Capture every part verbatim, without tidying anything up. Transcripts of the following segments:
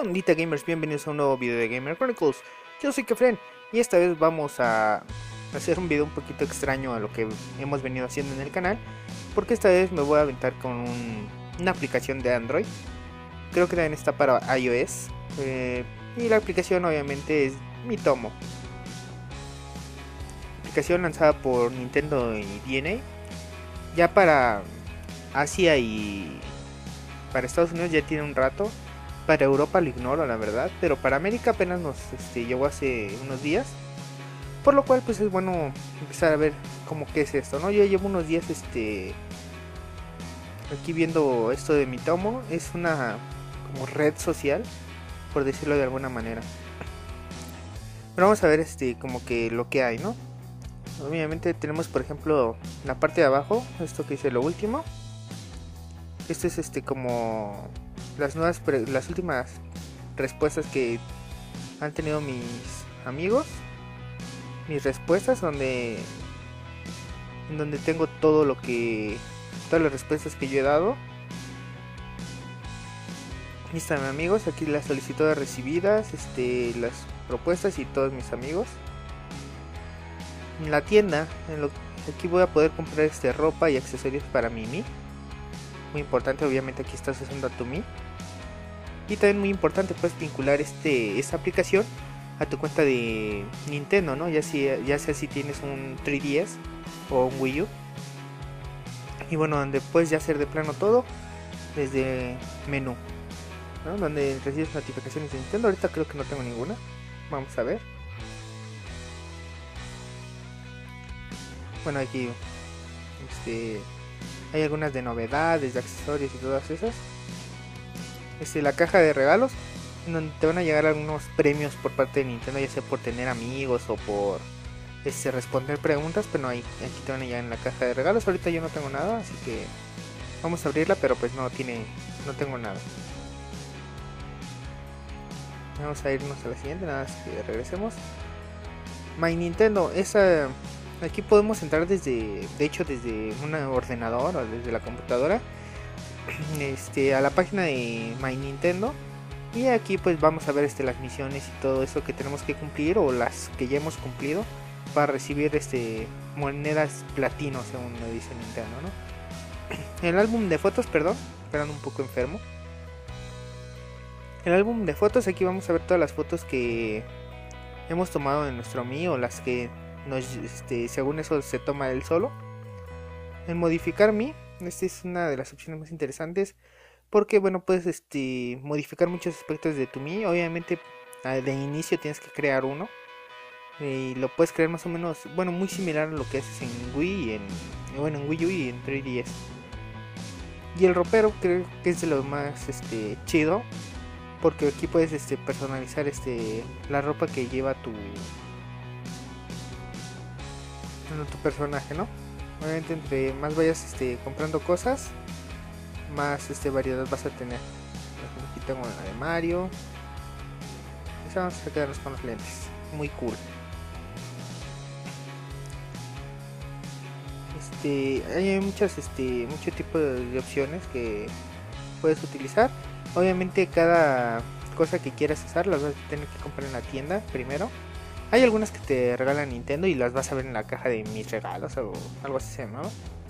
ondita gamers? Bienvenidos a un nuevo video de Gamer Chronicles. Yo soy Kefren y esta vez vamos a hacer un video un poquito extraño a lo que hemos venido haciendo en el canal, porque esta vez me voy a aventar con un, una aplicación de Android. Creo que también está para iOS, eh, y la aplicación obviamente es Miitomo, aplicación lanzada por Nintendo y D N A. Ya para Asia y para Estados Unidos ya tiene un rato. Para Europa lo ignoro, la verdad, pero para América apenas nos este, llegó hace unos días, por lo cual pues es bueno empezar a ver cómo que es esto, ¿no? Yo llevo unos días este aquí viendo esto de Miitomo. Es una como red social, por decirlo de alguna manera. Pero vamos a ver este como que lo que hay, ¿no? Obviamente tenemos, por ejemplo, en la parte de abajo esto que dice lo último. Esto es este como las nuevas, las últimas respuestas que han tenido mis amigos, mis respuestas, donde en donde tengo todo lo que todas las respuestas que yo he dado. Aquí están, amigos, aquí las solicitudes recibidas, este las propuestas y todos mis amigos. En la tienda, en lo, aquí voy a poder comprar este ropa y accesorios para Mimi. Muy importante, obviamente aquí estás usando a tu Mi. Y también muy importante, puedes vincular este esta aplicación a tu cuenta de Nintendo, ¿no? Ya, si, ya sea si tienes un tres D S o un Wii U. Y bueno, donde puedes ya hacer de plano todo desde menú, ¿no? Donde recibes notificaciones de Nintendo. Ahorita creo que no tengo ninguna. Vamos a ver. Bueno, aquí este hay algunas de novedades, de accesorios y todas esas. Este, la caja de regalos, en donde te van a llegar algunos premios por parte de Nintendo, ya sea por tener amigos o por este, responder preguntas. Pero no, hay, aquí te van a llegar en la caja de regalos. Ahorita yo no tengo nada, así que vamos a abrirla, pero pues no tiene, no tengo nada. Vamos a irnos a la siguiente, nada más que regresemos. My Nintendo, esa... Aquí podemos entrar desde, de hecho desde un ordenador o desde la computadora, este, a la página de My Nintendo. Y aquí pues vamos a ver este, las misiones y todo eso que tenemos que cumplir, o las que ya hemos cumplido, para recibir este, monedas platino, según me dice Nintendo, ¿no? El álbum de fotos, perdón, esperando un poco enfermo. El álbum de fotos, aquí vamos a ver todas las fotos que hemos tomado de nuestro Mi, o las que nos, este, según eso se toma él solo. En modificar Mi, esta es una de las opciones más interesantes, porque bueno, puedes este, modificar muchos aspectos de tu Mi. Obviamente de inicio tienes que crear uno, y lo puedes crear más o menos, bueno, muy similar a lo que haces en Wii y en, bueno, en Wii U y en tres D S. Y el ropero creo que es de lo más este, chido, porque aquí puedes este, personalizar este, la ropa que lleva tu tu personaje, ¿no? Obviamente entre más vayas este, comprando cosas, más este, variedad vas a tener. Aquí tengo la de Mario. Esa vamos a quedarnos con los lentes. Muy cool. Este, hay muchas, este, mucho tipo de opciones que puedes utilizar. Obviamente cada cosa que quieras usar las vas a tener que comprar en la tienda primero. Hay algunas que te regalan Nintendo y las vas a ver en la caja de mis regalos o algo así, ¿no?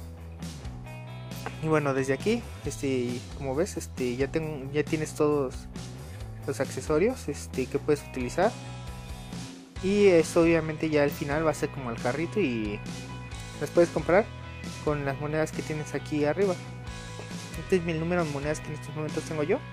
Y bueno, desde aquí, este, como ves, este, ya tengo, ya tienes todos los accesorios, este, que puedes utilizar. Y eso obviamente ya al final va a ser como el carrito y las puedes comprar con las monedas que tienes aquí arriba. Este es el número de monedas que en estos momentos tengo yo.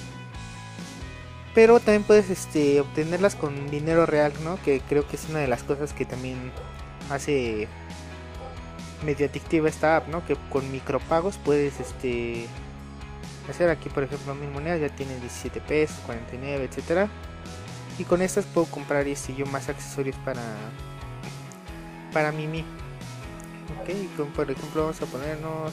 Pero también puedes este, obtenerlas con dinero real, ¿no? Que creo que es una de las cosas que también hace medio adictiva esta app, ¿no? Que con micropagos puedes este, hacer aquí, por ejemplo, mis monedas ya tienen diecisiete pesos, cuarenta y nueve, etcétera. Y con estas puedo comprar este, yo más accesorios para, para mi Mi. Ok, y con, por ejemplo, vamos a ponernos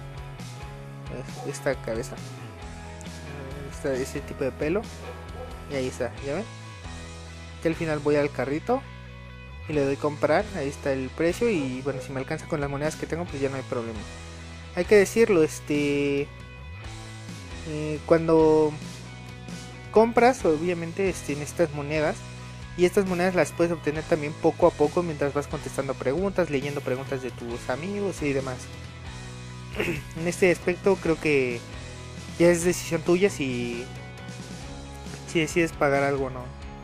esta cabeza, esta, ese tipo de pelo. Y ahí está, ya ven. Que al final voy al carrito y le doy comprar. Ahí está el precio. Y bueno, si me alcanza con las monedas que tengo, pues ya no hay problema. Hay que decirlo, este eh, cuando compras, obviamente este, en estas monedas. Y estas monedas las puedes obtener también poco a poco mientras vas contestando preguntas, leyendo preguntas de tus amigos y demás. En este aspecto creo que ya es decisión tuya si, si decides pagar algo o no.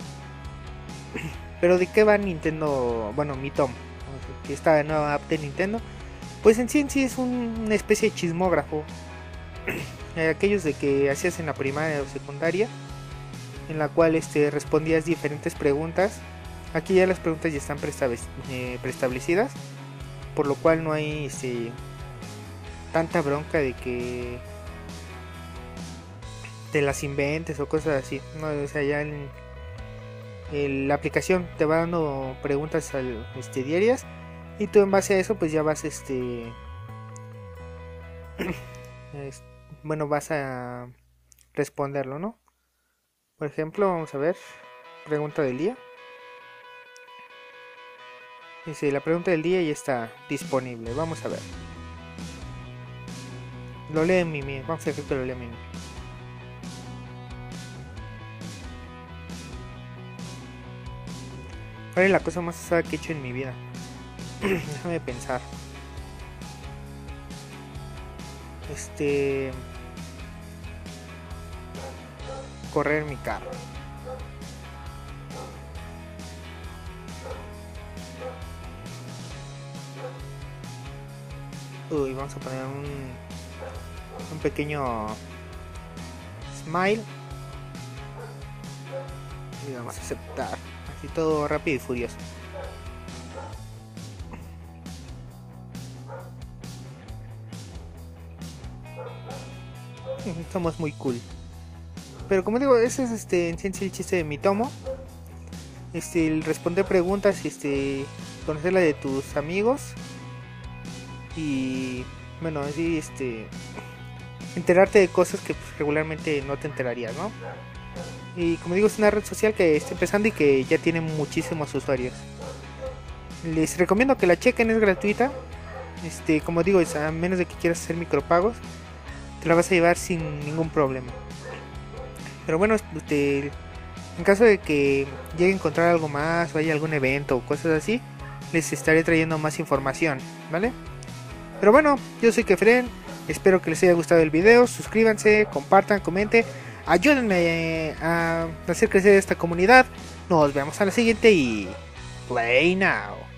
Pero ¿de qué va Nintendo? Bueno, Miitomo, que esta nueva app de Nintendo. Pues en sí en sí es un, una especie de chismógrafo. Aquellos de que hacías en la primaria o secundaria, en la cual este, respondías diferentes preguntas. Aquí ya las preguntas ya están eh, preestablecidas, por lo cual no hay este, tanta bronca de que te las inventes o cosas así. No, o sea, ya en, en la aplicación te va dando preguntas al, este, diarias, y tú en base a eso pues ya vas este es, bueno, vas a responderlo, ¿no? Por ejemplo, vamos a ver, pregunta del día. Dice, la pregunta del día ya está disponible. Vamos a ver. Lo lee Mimi. Vamos a ver que lo lee Mimi. ¿Cuál es la cosa más usada que he hecho en mi vida? Déjame pensar. Este... correr mi carro. Uy, vamos a poner un un pequeño smile y vamos a aceptar, así todo rápido y furioso. Somos muy cool. Pero como digo, ese es este en sí el chiste de Miitomo. Este, el responder preguntas, este, conocer la de tus amigos y bueno, así este enterarte de cosas que pues, regularmente no te enterarías, ¿no? Y como digo, es una red social que está empezando y que ya tiene muchísimos usuarios. Les recomiendo que la chequen, es gratuita. Este, como digo, es a menos de que quieras hacer micropagos, te la vas a llevar sin ningún problema. Pero bueno, este, en caso de que llegue a encontrar algo más o haya algún evento o cosas así, les estaré trayendo más información, ¿vale? Pero bueno, yo soy Kefren, espero que les haya gustado el video, suscríbanse, compartan, comenten, ayúdenme a hacer crecer esta comunidad. Nos vemos a la siguiente y play now.